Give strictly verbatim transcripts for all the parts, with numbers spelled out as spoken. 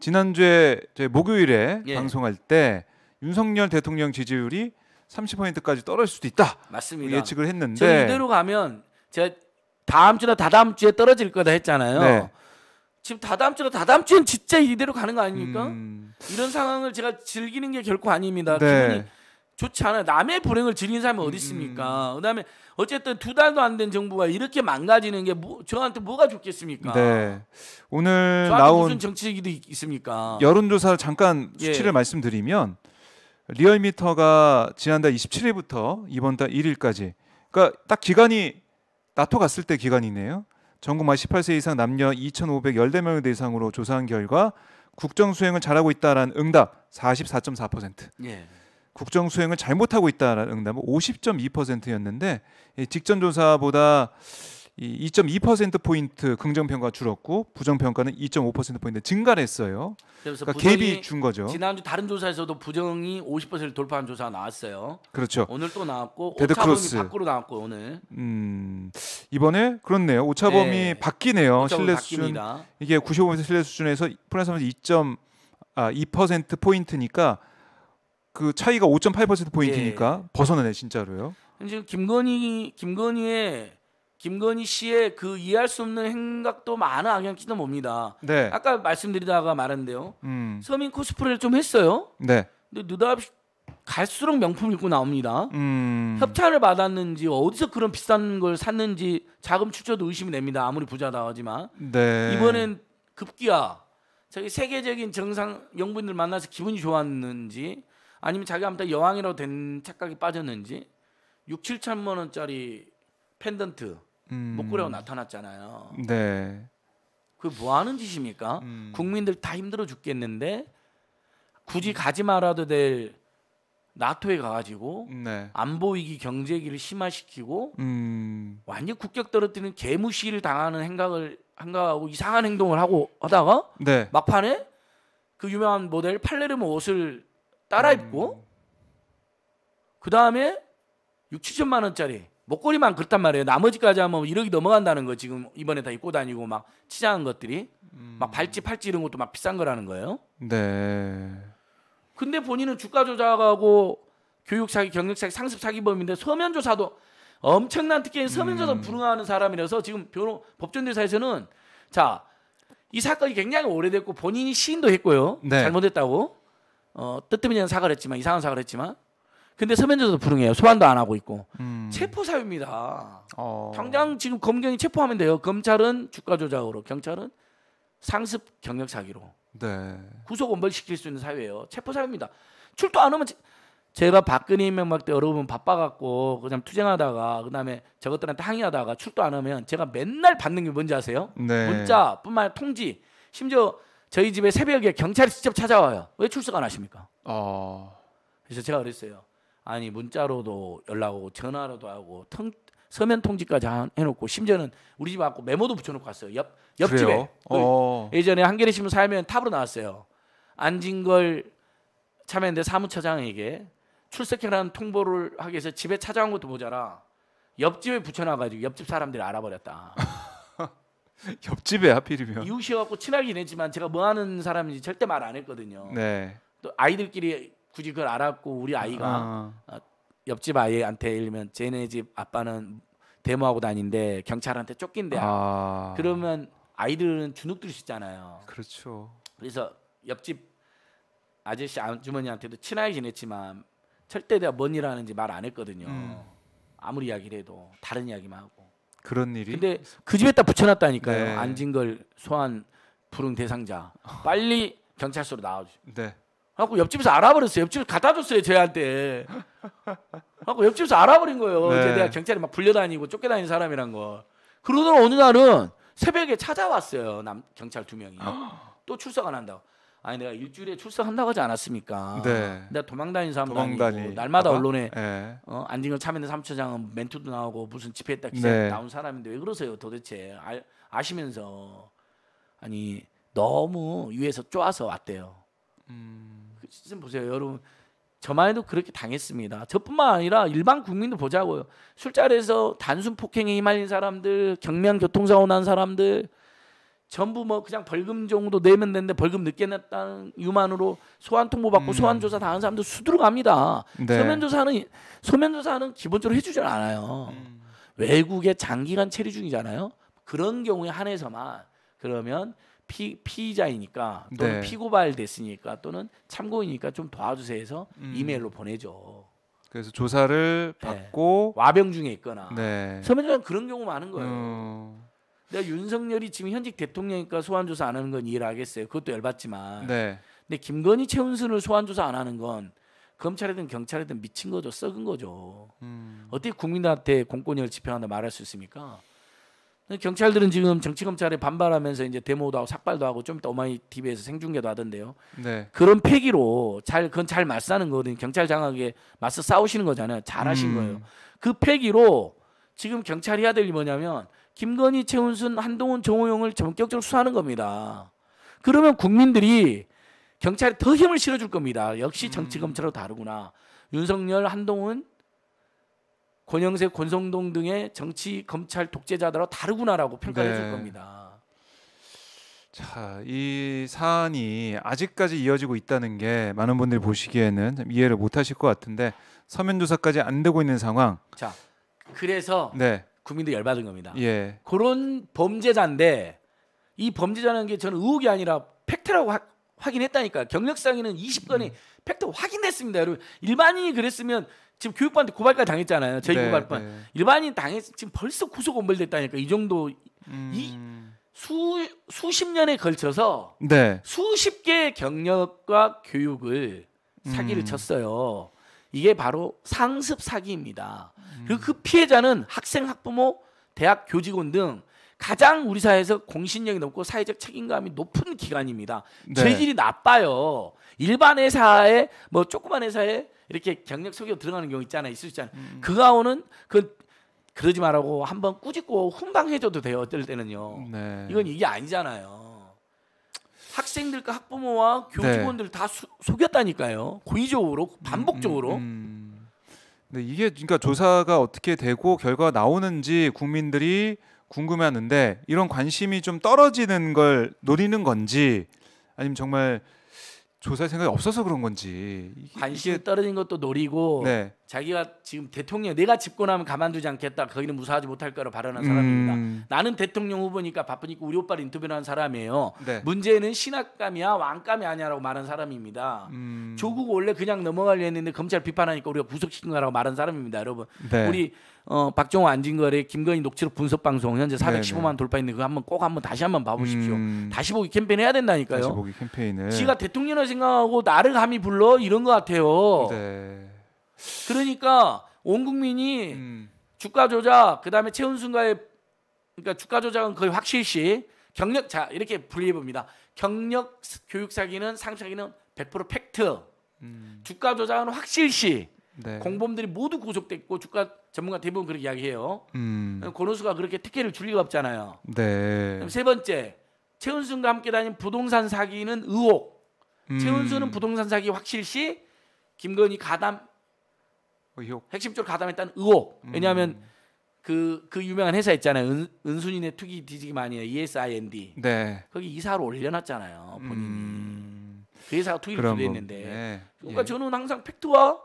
지난주에 저희 목요일에 예. 방송할 때 윤석열 대통령 지지율이 삼십 퍼센트까지 떨어질 수도 있다. 맞습니다. 예측을 했는데 저 이대로 가면 제가 다음 주나 다다음 주에 떨어질 거다 했잖아요. 네. 지금 다다음 주나 다다음 주엔 진짜 이대로 가는 거 아닙니까? 음... 이런 상황을 제가 즐기는 게 결코 아닙니다. 네. 기분이 좋지 않아요. 남의 불행을 즐기는 사람이 어디 있습니까? 음... 그다음에 어쨌든 두 달도 안 된 정부가 이렇게 망가지는 게 뭐, 저한테 뭐가 좋겠습니까? 네. 오늘 저한테 나온 무슨 정책이 있습니까? 여론조사 잠깐 수치를 예. 말씀드리면 리얼미터가 지난달 이십칠 일부터 이번 달 일 일까지 그러니까 딱 기간이 나토 갔을 때 기간이네요. 전국 만 십팔 세 이상 남녀 이천오백십사 명을 대상으로 조사한 결과 국정 수행을 잘하고 있다라는 응답 사십사 점 사 퍼센트. 예. 국정 수행을 잘못하고 있다라는 응답은 오십 점 이 퍼센트였는데 직전 조사보다 이 점 이 퍼센트 포인트 긍정 평가가 줄었고 부정 평가는 이 점 오 퍼센트 포인트 증가를 했어요. 그래서 그러니까 갭이 준 거죠. 지난주 다른 조사에서도 부정이 오십 퍼센트 돌파한 조사가 나왔어요. 그렇죠. 오늘 또 나왔고 데드크로스. 오차범위 밖으로 나왔고 오늘. 음, 이번에 그렇네요. 오차범위 네. 바뀌네요. 오차범위 신뢰 수준 바뀝니다. 이게 구십오 퍼센트 신뢰 수준에서 플러스 이 점 이 퍼센트 포인트니까 그 차이가 오 점 팔 퍼센트 포인트니까 예. 벗어나네 진짜로요. 지금 김건희 김건희의 김건희 씨의 그 이해할 수 없는 행각도 많은 악영향 끼쳐 봅니다. 네. 아까 말씀드리다가 말했는데요. 음. 서민 코스프레를 좀 했어요. 네. 근데 느닷없이 갈수록 명품 입고 나옵니다. 음. 협찬을 받았는지 어디서 그런 비싼 걸 샀는지 자금 출처도 의심이 됩니다. 아무리 부자다 하지만 네. 이번엔 급기야 저기 세계적인 정상 영부인들 만나서 기분이 좋았는지 아니면 자기가 아무튼 여왕이라고 된 착각이 빠졌는지 육, 칠천만 원짜리 펜던트 음. 목걸이가 나타났잖아요. 네. 그게 뭐 하는 짓입니까? 음. 국민들 다 힘들어 죽겠는데 굳이 가지 말아도 될 나토에 가가지고 네. 안보 위기 경제 위기를 심화시키고 음. 완전 국격 떨어뜨리는 개무시를 당하는 행각을 행각하고 이상한 행동을 하고 하다가 네. 막판에 그 유명한 모델 팔레르모 옷을 따라 입고 음. 그 다음에 육, 칠천만 원짜리 목걸이만 그렇단 말이에요. 나머지까지 하면 일억이 넘어간다는 거 지금 이번에 다 입고 다니고 막 치장한 것들이 음. 막 발찌 팔찌 이런 것도 막 비싼 거라는 거예요. 네. 근데 본인은 주가 조작하고 교육 사기, 경력 사기, 상습 사기범인데 서면 조사도 엄청난 특혜인 서면 조사 음. 불응하는 사람이라서 지금 변호 법정대사에서는 자, 이 사건이 굉장히 오래됐고 본인이 시인도 했고요. 네. 잘못했다고 어, 뜻때문에 사과를 했지만 이상한 사과를 했지만 근데 서면 조사도 불응해요. 소환도 안 하고 있고 음. 체포 사유입니다. 어. 당장 지금 검경이 체포하면 돼요. 검찰은 주가 조작으로, 경찰은 상습 경력 사기로 네. 구속 원벌시킬 수 있는 사유예요. 체포 사유입니다. 출두 안 하면 제가 박근혜 임명박 때 여러 번 바빠갖고 그냥 투쟁하다가 그다음에 저것들한테 항의하다가 출두 안 하면 제가 맨날 받는 게 뭔지 아세요? 네. 문자뿐만 아니라 통지, 심지어 저희 집에 새벽에 경찰이 직접 찾아와요. 왜 출석 안 하십니까? 어. 그래서 제가 그랬어요. 아니 문자로도 연락 오고 전화로도 하고 통, 서면 통지까지 해놓고 심지어는 우리 집 앞고 메모도 붙여놓고 왔어요. 옆 옆집에. 그래요? 어. 예전에 한겨레 신문 살면 탑으로 나왔어요. 안진걸 참여연대 사무처장에게 출석해라는 통보를 하기 위해서 집에 찾아온 것도 모자라 옆집에 붙여놔가지고 옆집 사람들이 알아버렸다. 옆집에 하필이면. 이웃이어갖고 친하게 지냈지만 제가 뭐 하는 사람인지 절대 말 안 했거든요. 네. 또 아이들끼리 굳이 그걸 알았고 우리 아이가 아. 어, 옆집 아이한테 예를 들면 쟤네 집 아빠는 데모하고 다닌데 경찰한테 쫓긴대. 아. 그러면 아이들은 주눅들 수 있잖아요. 그렇죠. 그래서 옆집 아저씨 아주머니한테도 친하게 지냈지만 절대 내가 뭔 일 하는지 말 안 했거든요. 음. 아무리 이야기를 해도 다른 이야기만 하고. 그런 일이. 근데 그 집에다 붙여놨다니까요. 네. 안진걸 소환 불응 대상자. 빨리 경찰서로 나와주. 네. 하고 옆집에서 알아버렸어요. 옆집에 갖다 줬어요 저한테. 하고 옆집에서 알아버린 거예요. 네. 이제 내가 경찰에 막 불려다니고 쫓겨다니는 사람이란 거. 그러더니 어느 날은 새벽에 찾아왔어요. 남 경찰 두 명이. 또 출석 안 한다고. 아니 내가 일주일에 출석한다고 하지 않았습니까? 네. 내가 도망다니는 사람도 도망다니. 아니고 날마다 아마? 언론에 네. 어, 안진걸 참여연대 사무처장은 멘트도 나오고 무슨 집회했다 기사 네. 나온 사람인데 왜 그러세요 도대체. 아, 아시면서 아니 너무 위에서 쪼아서 왔대요. 음. 지금 보세요 여러분. 저만 해도 그렇게 당했습니다. 저뿐만 아니라 일반 국민도 보자고요. 술자리에서 단순 폭행에 휘말린 사람들, 경미한 교통사고 난 사람들, 전부 뭐 그냥 벌금 정도 내면 되는데 벌금 늦게 냈다는 이유만으로 소환 통보 받고 음. 소환 조사 당한 사람들 수두룩 합니다. 네. 서면 조사는 서면 조사는 기본적으로 해주질 않아요. 음. 외국에 장기간 체류 중이잖아요. 그런 경우에 한해서만 그러면 피, 피의자이니까 또는 네. 피고발 됐으니까 또는 참고이니까 좀 도와주세요 해서 음. 이메일로 보내죠. 그래서 조사를 네. 받고 와병 중에 있거나 네. 서면 조사는 그런 경우 많은 거예요. 어, 내가 윤석열이 지금 현직 대통령이니까 소환 조사 안 하는 건 이해를 하겠어요. 그것도 열받지만. 네. 근데 김건희 최은순을 소환 조사 안 하는 건 검찰이든 경찰이든 미친 거죠. 썩은 거죠. 음. 어떻게 국민한테 공권력을 집행한다 말할 수 있습니까? 경찰들은 지금 정치 검찰에 반발하면서 이제 데모도 하고 삭발도 하고 좀 이따 오마이 티비에서 생중계도 하던데요. 네. 그런 패기로 잘 그건 잘 맞서는 거거든요. 경찰 장악에 맞서 싸우시는 거잖아요. 잘하신 음. 거예요. 그 패기로 지금 경찰이 해야 될 일이 뭐냐면 김건희, 최은순, 한동훈, 정호영을 전격적으로 수사하는 겁니다. 그러면 국민들이 경찰에 더 힘을 실어줄 겁니다. 역시 정치 검찰로 다르구나. 윤석열, 한동훈, 권영세, 권성동 등의 정치 검찰 독재자들하고 다르구나라고 평가를 네. 해줄 겁니다. 자, 이 사안이 아직까지 이어지고 있다는 게 많은 분들이 보시기에는 좀 이해를 못 하실 것 같은데 서면 조사까지 안 되고 있는 상황. 자, 그래서 네. 국민들이 열받은 겁니다. 예. 그런 범죄자인데 이 범죄자라는 게 저는 의혹이 아니라 팩트라고 하, 확인했다니까요. 경력상에는 이십 건이 음. 팩트 확인됐습니다. 여러분 일반인이 그랬으면 지금 교육부한테 고발까지 당했잖아요. 저희 네, 고발반 네. 일반인 당했 지금 벌써 구속 엄벌됐다니까. 이 정도 음. 이 수 수십 년에 걸쳐서 네. 수십 개의 경력과 교육을 사기를 음. 쳤어요. 이게 바로 상습 사기입니다. 음. 그리고 그 피해자는 학생, 학부모, 대학 교직원 등 가장 우리 사회에서 공신력이 높고 사회적 책임감이 높은 기관입니다. 네. 죄질이 나빠요. 일반 회사에 뭐 조그만 회사에 이렇게 경력 소개로 들어가는 경우 있잖아요. 있을 수 있잖아요. 음. 그 가오는 그 그러지 말라고 한번 꾸짖고 훈방해줘도 돼요. 어떨 때는요. 네. 이건 이게 아니잖아요. 학생들과 학부모와 교직원들 네. 다 수, 속였다니까요. 고의적으로 반복적으로. 음, 음. 근데 이게 그러니까 조사가 어떻게 되고 결과가 나오는지 국민들이 궁금해하는데 이런 관심이 좀 떨어지는 걸 노리는 건지 아니면 정말 조사할 생각이 없어서 그런 건지 이게, 관심이 이게 떨어진 것도 노리고 네. 자기가 지금 대통령 내가 집권하면 가만두지 않겠다. 거기는 무사하지 못할 거라 발언한 사람입니다. 음. 나는 대통령 후보니까 바쁘니까 우리 오빠를 인터뷰를 한 사람이에요. 네. 문제는 신학감이야 왕감이 아니야라고 말한 사람입니다. 음. 조국 원래 그냥 넘어가려 했는데 검찰 비판하니까 우리가 구속시킨 거라고 말한 사람입니다. 여러분 네. 우리 어, 박정호 안진걸의 김건희 녹취록 분석 방송 현재 사백십오만 네네. 돌파했는데 그거 한번 꼭 한번 다시 한번 봐보십시오. 음. 다시 보기 캠페인 해야 된다니까요. 다시 보기 캠페인을. 지가 대통령을 생각하고 나를 감히 불러 이런 것 같아요. 네. 그러니까 온 국민이 음. 주가 조작 그다음에 최은순과의 그러니까 주가 조작은 거의 확실시 경력 자 이렇게 분리해 봅니다. 경력 교육 사기는 상습 사기는 백 퍼센트 팩트. 음. 주가 조작은 확실시. 네. 공범들이 모두 구속됐고 주가 전문가 대부분 그렇게 이야기해요. 음. 권오수가 그렇게 특혜를 줄 리가 없잖아요. 네. 그럼 세 번째 최은순과 함께 다닌 부동산 사기는 의혹. 음. 최은순은 부동산 사기 확실시 김건희 가담 의혹. 핵심적으로 가담했다는 의혹. 왜냐하면 음. 그, 그 유명한 회사 있잖아요. 은, 은순이네 투기 뒤지기 많이 해. 이에스아이엔디. 네. 거기 이사로 올려놨잖아요. 본인이. 음. 그 회사가 투기를 그런 주도했는데. 거. 네. 그러니까 예. 저는 항상 팩트와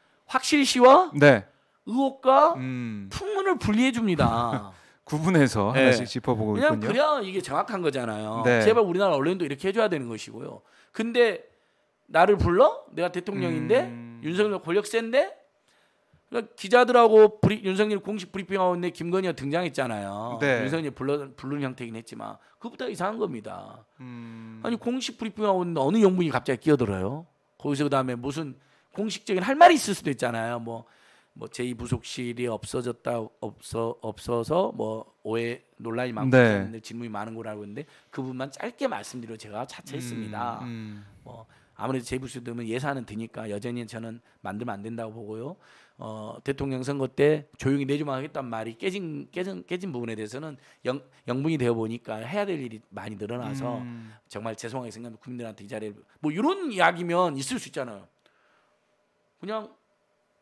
확실시와 네. 의혹과 음. 풍문을 분리해 줍니다. 구분해서 네. 하나씩 짚어보고 그냥 있군요. 그래야 이게 정확한 거잖아요. 네. 제발 우리나라 언론도 이렇게 해줘야 되는 것이고요. 근데 나를 불러? 내가 대통령인데 음. 윤석열 권력 센데 그러니까 기자들하고 브리, 윤석열 공식 브리핑하고 있는데 김건희가 등장했잖아요. 네. 윤석열 불러, 부르는 형태이긴 했지만 그것보다 이상한 겁니다. 음. 아니 공식 브리핑하고 있는데 어느 영분이 갑자기 끼어들어요. 거기서 그다음에 무슨 공식적인 할 말이 있을 수도 있잖아요. 뭐 뭐 제이 부속실이 없어졌다 없어 없어서 뭐 오해 논란이 많고 네. 있는데 질문이 많은 거라고 했는데 그 부분만 짧게 말씀드려 제가 자처했습니다. 음, 음. 뭐 아무래도 제이 부속실 되면 예산은 드니까 여전히 저는 만들면 안 된다고 보고요. 어, 대통령 선거 때 조용히 내주만 하겠단 말이 깨진 깨진 깨진 부분에 대해서는 영, 영분이 되어 보니까 해야 될 일이 많이 늘어나서 음. 정말 죄송하게 생각합니다. 국민들한테 이 자리에 뭐 이런 이야기면 있을 수 있잖아요. 그냥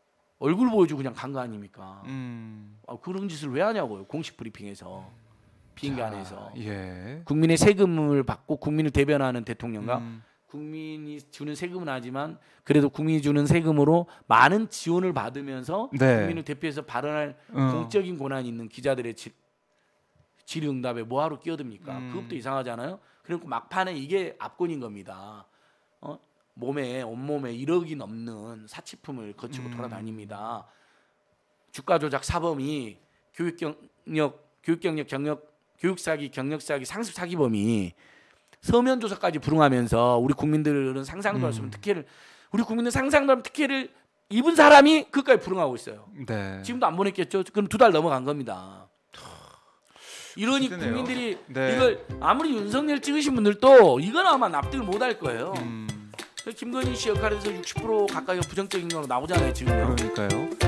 얼굴 보여주고 그냥 간 거 아닙니까? 음. 아, 그런 짓을 왜 하냐고요. 공식 브리핑에서. 비행기 자, 안에서 예. 국민의 세금을 받고 국민을 대변하는 대통령과 음, 국민이 주는 세금은 하지만 그래도 국민이 주는 세금으로 많은 지원을 받으면서 네. 국민을 대표해서 발언할 어. 공적인 권한이 있는 기자들의 질, 질의응답에 뭐하러 끼어듭니까? 음. 그것도 이상하잖아요. 그리고 막판에 이게 압권인 겁니다. 어? 몸에 온몸에 일억이 넘는 사치품을 거치고 음. 돌아다닙니다. 주가 조작 사범이 교육 경력, 교육 경력 경력, 교육 사기, 경력 사기, 상습 사기범이 서면 조사까지 불응하면서 우리 국민들은 상상도 할 수 없는 음. 특혜를 우리 국민들 상상도 할 특혜를 입은 사람이 그까지 불응하고 있어요. 네. 지금도 안 보냈겠죠? 그럼 두 달 넘어간 겁니다. 이러니 힘드네요. 국민들이 네. 이걸 아무리 윤석열 찍으신 분들도 이건 아마 납득을 못 할 거예요. 음, 김건희 씨 역할에서 육십 퍼센트 가까이가 부정적인 거 나오잖아요 지금요. 그러니까요.